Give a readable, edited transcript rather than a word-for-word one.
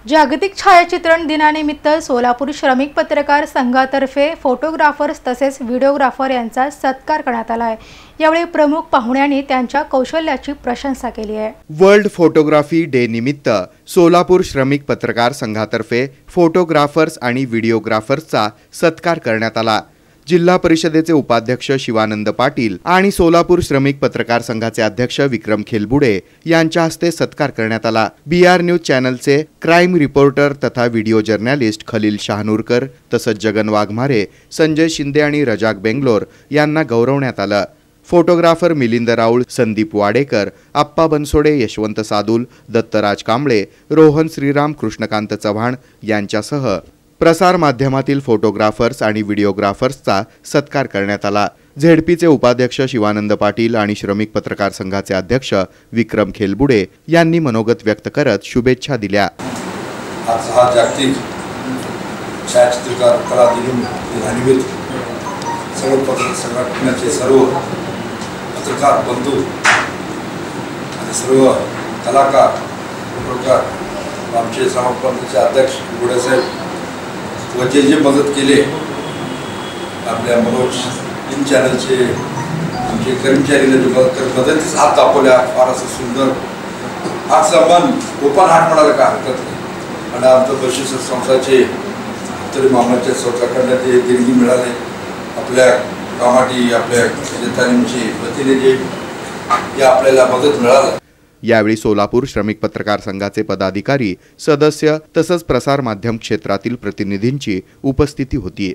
जागतिक छायाचित्रण दिनानिमित्त सोलापूर श्रमिक पत्रकार संघातर्फे फोटोग्राफर्स तसेच व्हिडिओग्राफर यांचा सत्कार करण्यात आला आहे। यावेळी प्रमुख पाहुण्यांनी त्यांच्या कौशल्याची प्रशंसा केली आहे। वर्ल्ड फोटोग्राफी डे निमित्त सोलापूर श्रमिक पत्रकार संघातर्फे फोटोग्राफर्स आणि व्हिडिओग्राफर्सचा सत्कार करण्यात आला। जिल्हा परिषदेचे उपाध्यक्ष शिवानंद पाटील आणि सोलापूर श्रमिक पत्रकार संघाचे अध्यक्ष विक्रम खेलबुडे यांच्या हस्ते सत्कार करण्यात आला। BR न्यूज चॅनलचे क्राइम रिपोर्टर तथा व्हिडिओ जर्नलिस्ट खलील शाहनूरकर तसंच जगन वाघमारे, संजय शिंदे आणि रजाक बेंगलोर यांना गौरवण्यात आलं। फोटोग्राफर मिलिंद राऊळ, संदीप वाडेकर, आप्पा बनसोडे, यशवंत सादुल, दत्तराज कांबळे, रोहन श्रीराम, कृष्णकांत चव्हाण यांच्यासह प्रसार माध्यमातील फोटोग्राफर्स आणि व्हिडिओग्राफर्सचा सत्कार करण्यात आला। झेडपीचे उपाध्यक्ष शिवानंद पाटील आणि श्रमिक पत्रकार संघाचे अध्यक्ष विक्रम खेलबुडे यांनी मनोगत व्यक्त करत शुभेच्छा दिल्या। आज हा जागतिक छायाचित्रकार कला दिनानिमित्त सर्व पत्रकार संघटनेचे सर्व पत्रकार बंधू आणि सर्व कलाकार फोटोग्राफर आमचे समाजपंथाचे अध्यक्ष गुडे साहेब व जे मदत केले आपल्या मनोज इन चॅनलचे आमचे कर्मचारीने जो मदतीस हात दाखवल्या, फार असं सुंदर हात सन्मान ओपन हार्ट म्हणायला काय हरकत नाही। आणि आमचं बशीर संस्थाचे तरी मामाच्या स्वतःकडनं ते देणगी मिळाले आपल्या कामाटी आपल्या जनतांची वतीने जे आपल्याला मदत मिळाली। यावेळी सोलापूर श्रमिक पत्रकार संघाचे पदाधिकारी, सदस्य तसंच प्रसार माध्यम क्षेत्रातील प्रतिनिधींची उपस्थिती होती।